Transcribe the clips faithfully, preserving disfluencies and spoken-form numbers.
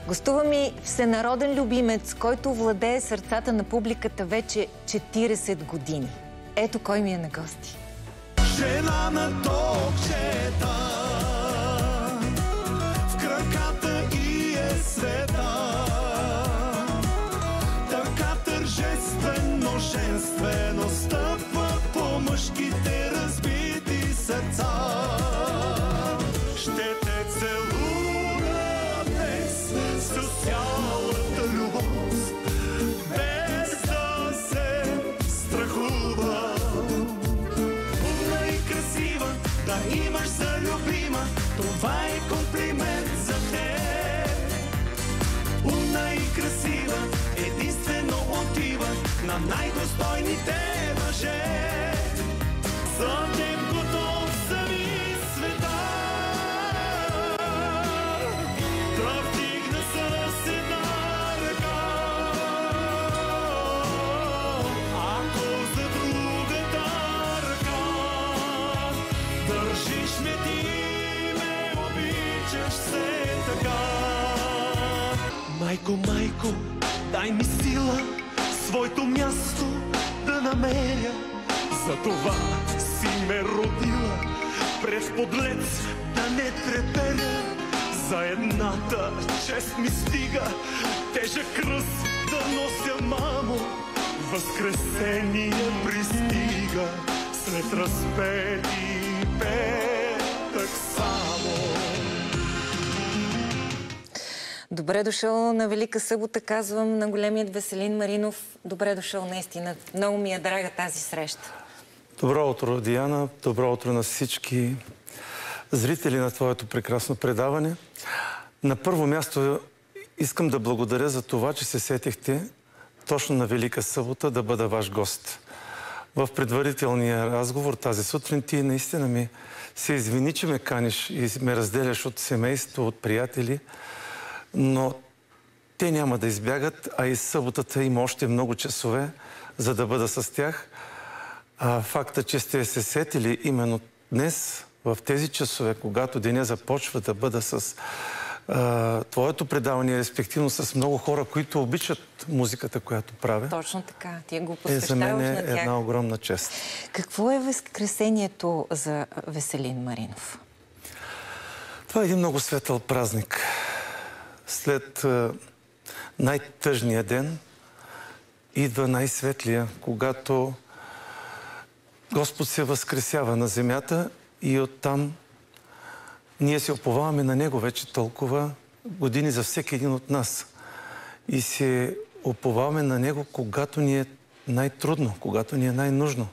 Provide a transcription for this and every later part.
Гостува ми всенароден любимец, който владее сърцата на публиката вече четиридесет години. Ето кой ми е на гости. Жена на токчета, в краката и е света, така тържествено, женствено стъпва по мъжките разбити сърца. Ще те целуна днес с цялата любов, без да се страхува. Умна и красива, да имаш за любима, това е комплимент за теб. Умна и красива, единствено отива на най-достойните мъже. За теб готов съм и света, да вдигна с една ръка. Ако за другата ръка държиш ме, ти ме обичаш все така. Майко, майко, дай ми сила своето място да намеря. За това си ме родила, пред подлец да не треперя. За едната чест ми стига, тежък кръст да нося, мамо. Възкресение пристига след разпети петък само. Добре дошъл на Велика събота, казвам на големият Веселин Маринов. Добре дошъл, наистина. Много ми е драга тази среща. Добро утро, Диана. Добро утро на всички зрители на твоето прекрасно предаване. На първо място искам да благодаря за това, че се сетихте точно на Велика събота да бъда ваш гост. В предварителния разговор тази сутрин ти наистина ми се извини, че ме каниш и ме разделяш от семейство, от приятели, но те няма да избягат, а и съботата има още много часове, за да бъда с тях. А факта, че сте се сетили именно днес, в тези часове, когато деня започва да бъда с а, твоето предаване, респективно с много хора, които обичат музиката, която правя. Точно така. Ти го е за мен посвещаваш е на тях. една огромна чест. Какво е възкресението за Веселин Маринов? Това е един много светъл празник. След а, най-тъжния ден идва най-светлия, когато Господ се възкресява на земята и оттам ние се уповаваме на Него вече толкова години за всеки един от нас. И се уповаваме на Него, когато ни е най-трудно, когато ни е най-нужно.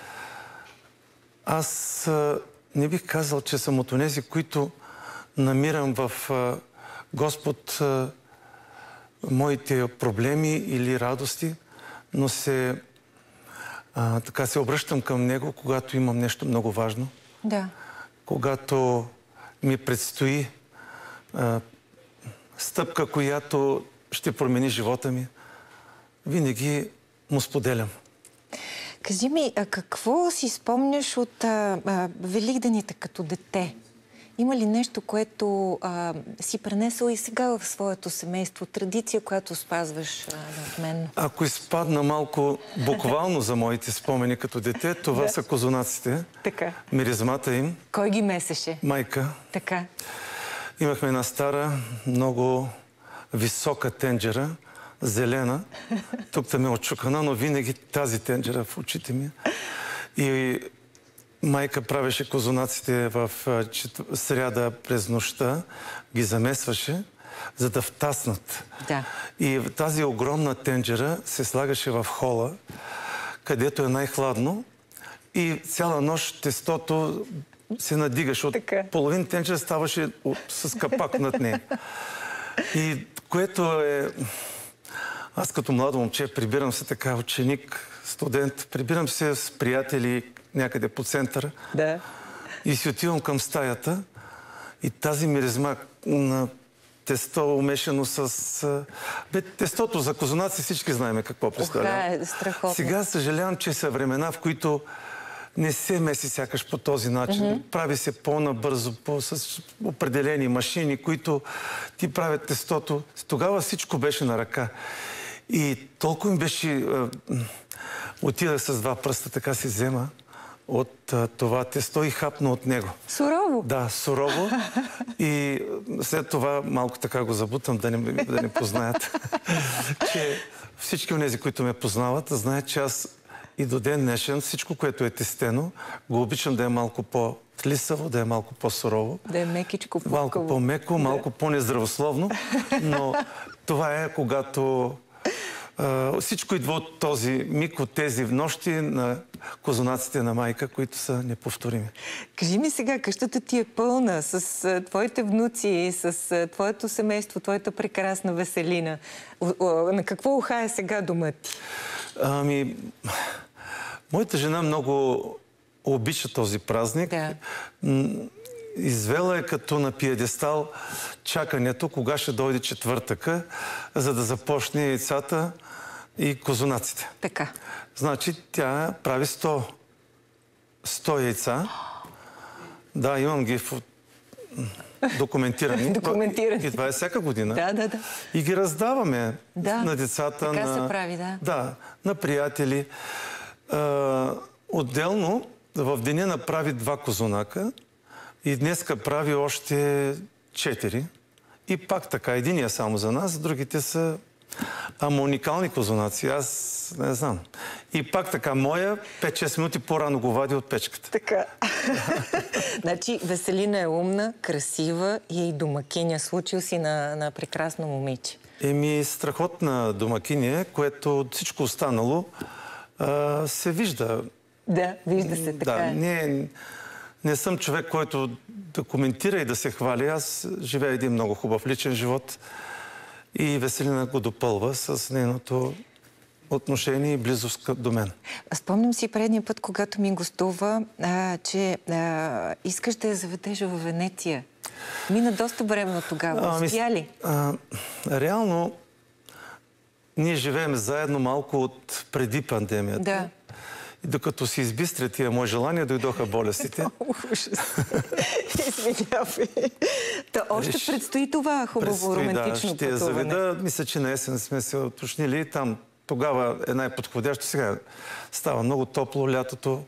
Аз а, не бих казал, че съм от онези, които намирам в а, Господ а, моите проблеми или радости, но се А, така се обръщам към Него, когато имам нещо много важно. Да. Когато ми предстои а, стъпка, която ще промени живота ми, винаги му споделям. Кажи ми, а какво си спомняш от а, а, Великдените като дете? Има ли нещо, което а, си пренесъл и сега в своето семейство? Традиция, която спазваш а, неотменно? Ако изпадна малко буквално за моите спомени като дете, това Да. са козунаците. Така. Миризмата им. Кой ги месеше? Майка. Така. Имахме една стара, много висока тенджера, зелена. Тук ме е отчукана, но винаги тази тенджера в очите ми. И майка правеше козунаците в сряда през нощта, ги замесваше, за да втаснат. Да. И тази огромна тенджера се слагаше в хола, където е най-хладно, и цяла нощ тестото се надигаше. От така. Половин тенджера ставаше от, с капак над нея. И което е... Аз като младо момче прибирам се така, ученик, студент, прибирам се с приятели някъде по центъра. Да. И си отивам към стаята и тази миризма на тесто умешано с... Бе, тестото за козунаци всички знаем какво представлява. Оха, е страхотно. Сега съжалявам, че са времена, в които не се меси сякаш по този начин. Mm-hmm. Прави се по-набързо, по, с определени машини, които ти правят тестото. Тогава всичко беше на ръка. И толкова ми беше... Отидах с два пръста, така си взема от а, това тесто и хапна от него. Сурово? Да, сурово. И след това малко така го забутам, да не, да не познаят. Че всички от тези, които ме познават, знаят, че аз и до ден днешен всичко, което е тестено, го обичам да е малко по-тлисаво, да е малко по-сурово. Да е мекичко, по-хубаво. Малко по-меко, малко да. по-нездравословно. Но това е когато... Uh, всичко идва от този миг, от тези нощи на козунаците на майка, които са неповторими. Кажи ми сега, къщата ти е пълна с uh, твоите внуци, с uh, твоето семейство, твоята прекрасна Веселина. Uh, uh, на какво уха е сега дома ти? Ами, моята жена много обича този празник. Да. Извела е като на пиедестал чакането, кога ще дойде четвъртъка, за да започне яйцата и козунаците. Така. Значи тя прави сто, сто яйца. Да, имам ги в... документирани. Документирани. И това е всяка година. Да, да, да. И ги раздаваме да. на децата. Така на... се прави, да. Да, на приятели. А, отделно, в деня направи два козунака. И днеска прави още четири. И пак така, единия само за нас, другите са ама уникални козунаци. Аз не знам. И пак така, моя пет-шест минути по-рано го вади от печката. Така. Значи, Веселина е умна, красива и е и домакиня. Случил си на, на прекрасно момиче. Еми, страхотна домакиня, което от всичко останало а, се вижда. Да, вижда се, така да, е. Не, не съм човек, който да коментира и да се хвали. Аз живея един много хубав личен живот и Веселина го допълва с нейното отношение и близост до мен. Спомням си предния път, когато ми гостува, а, че а, искаш да я заведеш в Венеция. Мина доста време от тогава. Успя ли? А, реално, ние живеем заедно малко от преди пандемията. Да. И докато си избистря тия мои желания, дойдоха болестите. Ужас. Извинявай. Та още предстои това хубаво романтично пътуване. Да, ще я заведа. Мисля, че на есен сме се уточнили. Там тогава е най-подходящо. Сега става много топло лятото.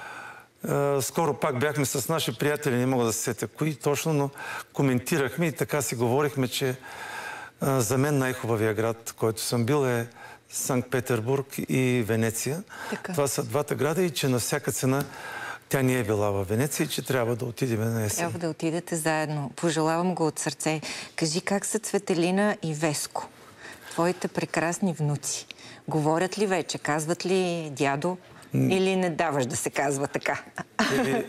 Скоро пак бяхме с наши приятели, не мога да се сетя кои точно, но коментирахме и така си говорихме, че за мен най-хубавия град, който съм бил, е Санкт-Петербург и Венеция. Така. Това са двата града и че на всяка цена тя не е била във Венеция и че трябва да отидем на есен. Трябва да отидете заедно. Пожелавам го от сърце. Кажи, как са Цветелина и Веско? Твоите прекрасни внуци. Говорят ли вече? Казват ли дядо? Или не даваш да се казва така? Преди,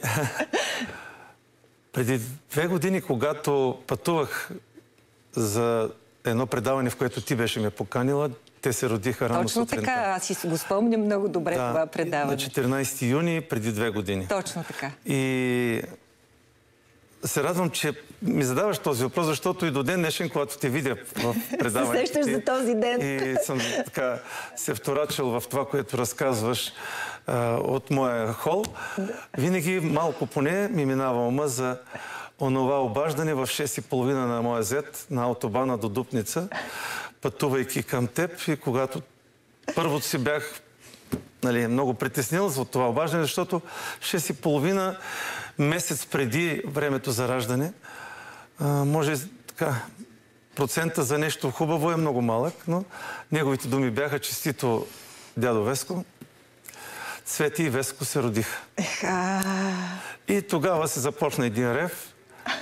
преди две години, когато пътувах за едно предаване, в което ти беше ме поканила, те се родиха рано Точно сутринта. така. Аз си го спомням много добре да, това предаване. На четиринайсети юни, преди две години. Точно така. И се радвам, че ми задаваш този въпрос, защото и до ден днешен, когато те видя в предаването... Се сещаш за този ден. И съм така се вторачил в това, което разказваш а, от моя хол. Да. Винаги малко поне ми минава ума за онова обаждане в шест и половина на моя зет на автобана до Дупница, пътувайки към теб, и когато първото си бях, нали, много притеснил за това обаждане, защото шест и половина месец преди времето за раждане, а, може така, процента за нещо хубаво е много малък, но неговите думи бяха: честито, дядо Веско, Цвети и Веско се родиха. Еха. И тогава се започна един рев.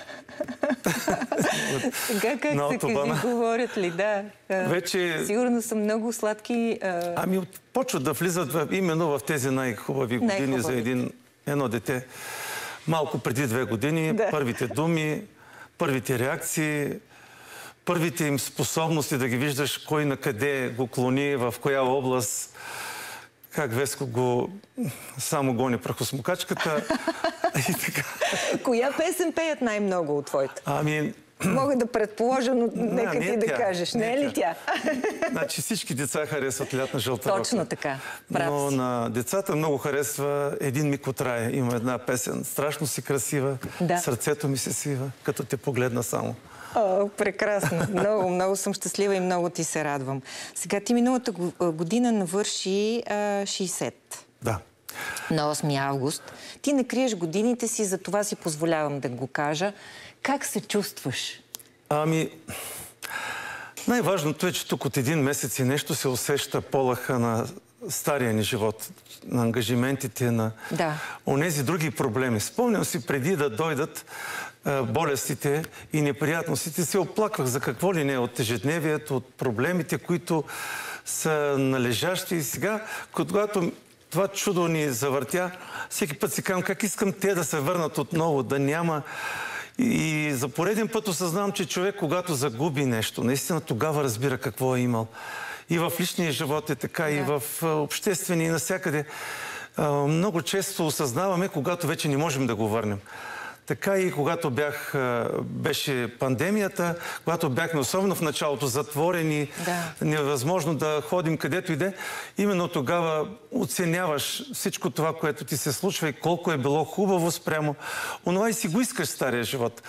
Сега как се кажи, говорят ли? Да. Вече... Сигурно са много сладки... А... Ами почват да влизат в, именно в тези най-хубави години най-хубави. За един, едно дете. Малко преди две години, да. Първите думи, първите реакции, първите им способности да ги виждаш кой на къде го клони, в коя област, как Веско го само гони прахосмокачката и така. Коя песен пеят най-много от твоите? Ами, Мога да предположа, но Не, нека не ти е да тя. кажеш. Не, Не е е ли тя? Значи всички деца харесват лятна жълта рока. Точно така. Прав Но си. на децата много харесва Един миг от рая. Има една песен. Страшно си красива. Да. Сърцето ми се свива, като те погледна само. О, прекрасно. Много, много съм щастлива и много ти се радвам. Сега ти миналата година навърши а, шейсет. Да. На осми август. Ти не криеш годините си, за това си позволявам да го кажа. Как се чувстваш? Ами, най-важното е, че тук от един месец и нещо се усеща полъха на стария ни живот, на ангажиментите, на Да. онези други проблеми. Спомням си, преди да дойдат а, болестите и неприятностите, се оплаквах за какво ли не, от ежедневието, от проблемите, които са належащи. И сега, когато това чудо ни завъртя, всеки път си казвам как искам те да се върнат отново, да няма... И за пореден път осъзнавам, че човек, когато загуби нещо, наистина тогава разбира какво е имал. И в личния живот е така, да. И в обществени, и навсякъде. Много често осъзнаваме, когато вече не можем да го върнем. Така и когато бях, беше пандемията, когато бяхме особено в началото затворени, да. Невъзможно да ходим където иде, именно тогава оценяваш всичко това, което ти се случва и колко е било хубаво спрямо. Онова и си го искаш стария живот.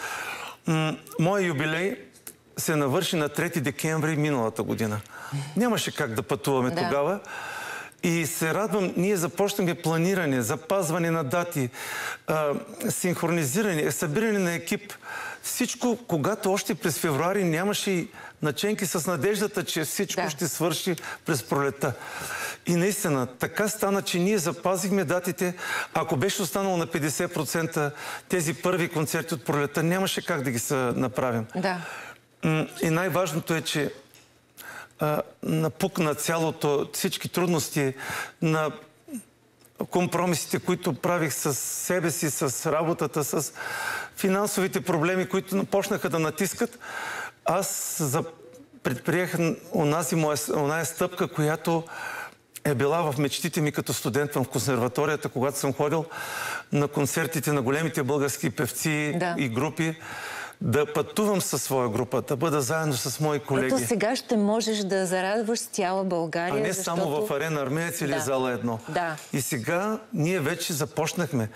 Моя юбилей се навърши на трети декември миналата година. Нямаше как да пътуваме да. Тогава. И се радвам, ние започнахме планиране, запазване на дати, а, синхронизиране, събиране на екип. Всичко, когато още през февруари нямаше и наченки с надеждата, че всичко да. Ще свърши през пролета. И наистина, така стана, че ние запазихме датите. Ако беше останало на петдесет процента тези първи концерти от пролета, нямаше как да ги се направим. Да. И най-важното е, че напукна цялото, всички трудности, на компромисите, които правих с себе си, с работата, с финансовите проблеми, които почнаха да натискат. Аз за... предприех онази моя, оная стъпка, която е била в мечтите ми като студент в консерваторията, когато съм ходил на концертите на големите български певци да. И групи. Да пътувам със своя група, да бъда заедно с мои колеги. Ето сега ще можеш да зарадваш цяла България, а не защото... само в Арена Армеец или да. Зала едно. Да. И сега ние вече започнахме.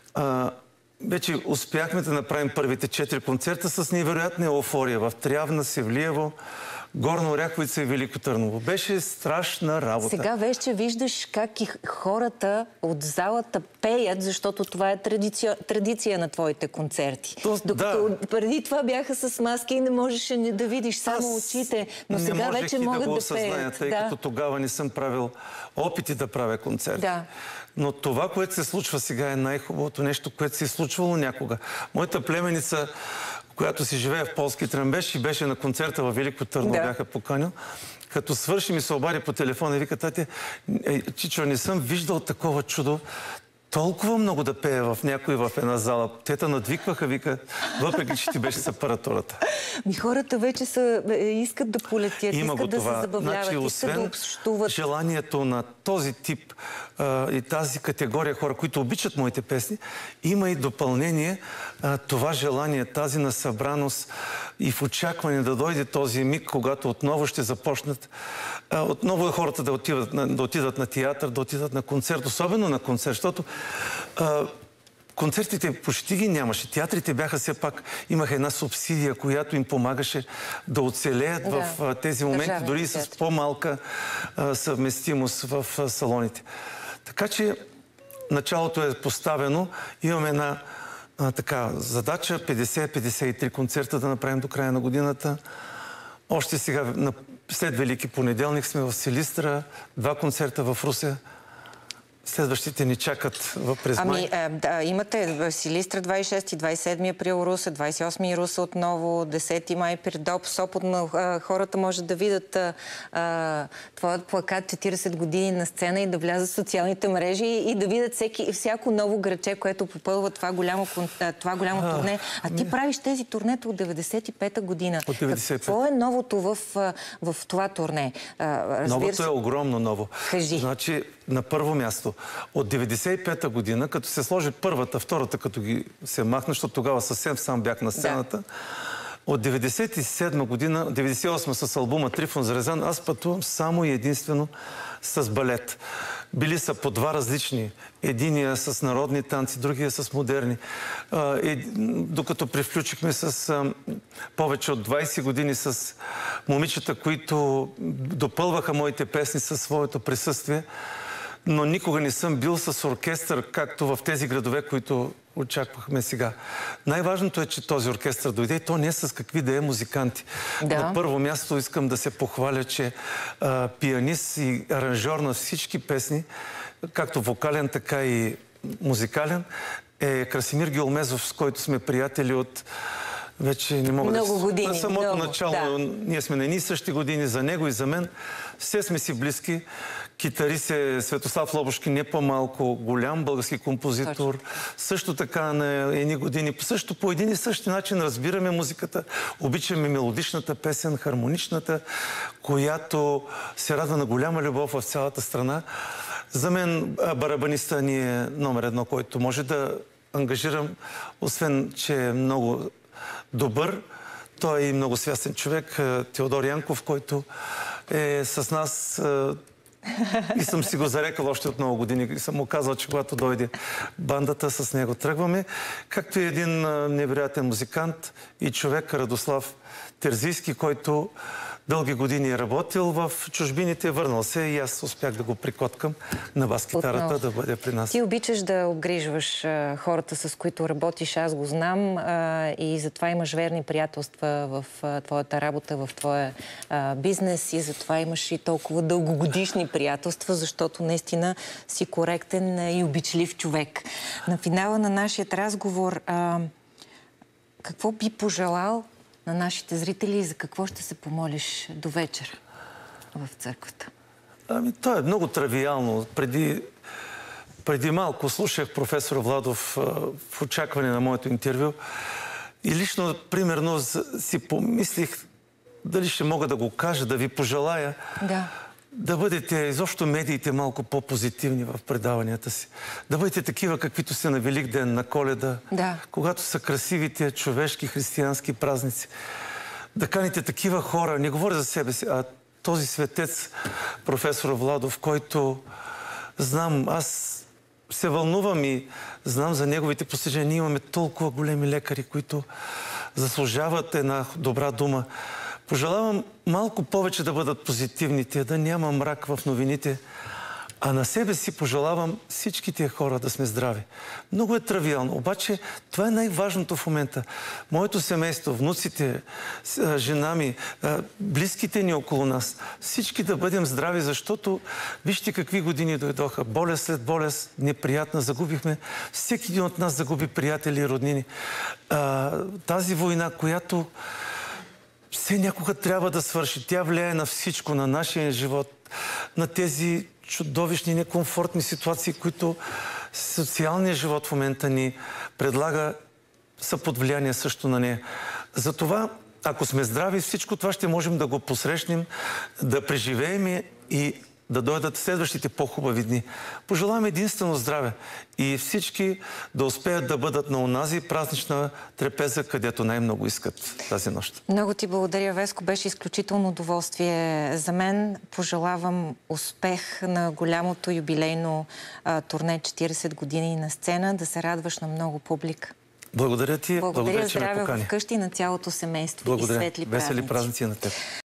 А, вече успяхме да направим първите четири концерта с невероятна еуфория в Трявна, Севлиево, Горна Оряховица и Велико Търново. Беше страшна работа. Сега вече виждаш как и хората от залата пеят, защото това е традиция, традиция на твоите концерти. То, Докато да. Преди това бяха с маски и не можеше да видиш само Аз очите, но сега вече могат да, да осъзная, пеят. Тъй да. Като тогава не съм правил опити да правя концерти. Да. Но това, което се случва сега, е най-хубавото нещо, което се е случвало някога. Моята племеница, която си живее в полски Тръмбеш и беше на концерта във Велико Търново, да. Бяха поканил. Като свърши ми се обади по телефона и вика: тате, Чичо, не съм виждал такова чудо. Толкова много да пее в някой в една зала. Те те надвикваха, вика, въпреки че ти беше с апаратурата. Ми хората вече са, искат да полетят, Има искат да това. се забавляват, значи, искат да общуват. Желанието на този тип а, и тази категория хора, които обичат моите песни, има и допълнение а, това желание, тази насъбраност и в очакване да дойде този миг, когато отново ще започнат а, отново хората да отидат, на, да отидат на театър, да отидат на концерт, особено на концерт, защото а, концертите почти ги нямаше. Театрите бяха все пак, имаха една субсидия, която им помагаше да оцелеят да, в а, тези моменти, дори и с по-малка а, съвместимост в а, салоните. Така че началото е поставено. Имаме една а, така задача, петдесет до петдесет и три концерта да направим до края на годината. Още сега, на, след Велики понеделник сме в Силистра, два концерта в Русе. Следващите ни чакат през май. Ами, е, да, имате в Силистра двадесет и шести, двадесет и седми април Русе, двадесет и осми Русе отново, десети май Пирдоп, Сопот. Хората може да видят а, твоят плакат четиридесет години на сцена и да влязат в социалните мрежи и да видят всеки, всяко ново граче, което попълва това голямо, това голямо а, турне. А ти правиш тези турнета от деветдесет и пета година. От деветдесет и пета. Какво е новото в, в това турне? А, новото се... е огромно ново. Кажи. Значи, на първо място, от деветдесет и пета година, като се сложи първата, втората, като ги се махна, защото тогава съвсем сам бях на сцената, От деветдесет и седма година, деветдесет и осма с албума Трифон Зарезан, аз пътувам само и единствено с балет. Били са по два различни. Единия с народни танци, другия с модерни. Е, докато привключихме с а, повече от двайсет години с момичета, които допълваха моите песни със своето присъствие, но никога не съм бил с оркестър, както в тези градове, които очаквахме сега. Най-важното е, че този оркестър дойде и то не е с какви да е музиканти. Да. На първо място искам да се похваля, че а, пианист и аранжьор на всички песни, както вокален, така и музикален, е Красимир Геолмезов, с който сме приятели от вече не мога много да... години. На самото много, начало. Да. Ние сме на едни и същи години, за него и за мен. Все сме си близки. Китарист е Светослав Лобошки, не по-малко голям български композитор. Точно. Също така на едни години. Също по един и същи начин разбираме музиката. Обичаме мелодичната песен, хармоничната, която се радва на голяма любов в цялата страна. За мен барабаниста ни е номер едно, който може да ангажирам, освен, че е много добър. Той е и много свястен човек, Теодор Янков, който е с нас и съм си го зарекал още от много години. И съм му казал, че когато дойде бандата, с него тръгваме. Както и един невероятен музикант и човек, Радослав Терзийски, който дълги години е работил в чужбините, върнал се и аз успях да го прикоткам на бас-китарата да бъде при нас. Ти обичаш да обгрижваш а, хората, с които работиш, аз го знам, а, и затова имаш верни приятелства в а, твоята работа, в твоя а, бизнес и затова имаш и толкова дългогодишни приятелства, защото наистина си коректен и обичлив човек. На финала на нашия разговор, а, какво би пожелал на нашите зрители и за какво ще се помолиш до вечера в църквата? Ами, то е много тривиално. Преди, преди малко слушах професор Владов а, в очакване на моето интервю и лично, примерно, си помислих дали ще мога да го кажа, да ви пожелая да, да бъдете, изобщо медиите, малко по-позитивни в предаванията си. Да бъдете такива, каквито са на Великден, на Коледа, да, когато са красивите човешки християнски празници. Да каните такива хора, не говоря за себе си, а този светец, професор Владов, който знам, аз се вълнувам и знам за неговите постижения. Ние имаме толкова големи лекари, които заслужават една добра дума. Пожелавам малко повече да бъдат позитивните, да няма мрак в новините, а на себе си пожелавам всички тия хора да сме здрави. Много е тривиално, обаче това е най-важното в момента. Моето семейство, внуците, жена ми, близките ни около нас, всички да бъдем здрави, защото вижте какви години дойдоха. Болест след болест, неприятна, загубихме. Всеки един от нас загуби приятели и роднини. Тази война, която все някога трябва да свърши. Тя влияе на всичко, на нашия живот, на тези чудовищни, некомфортни ситуации, които социалният живот в момента ни предлага, са под влияние също на нея. Затова, ако сме здрави, всичко това ще можем да го посрещнем, да преживеем и да дойдат следващите по-хубави дни. Пожелавам единствено здраве и всички да успеят да бъдат на онази празнична трапеза, където най-много искат тази нощ. Много ти благодаря, Веско. Беше изключително удоволствие за мен. Пожелавам успех на голямото юбилейно а, турне четирийсет години на сцена, да се радваш на много публика. Благодаря ти. Благодаря, благодаря, че ме здраве покани. Вкъщи на цялото семейство. Благодаря. И светли Весели празници празници на теб.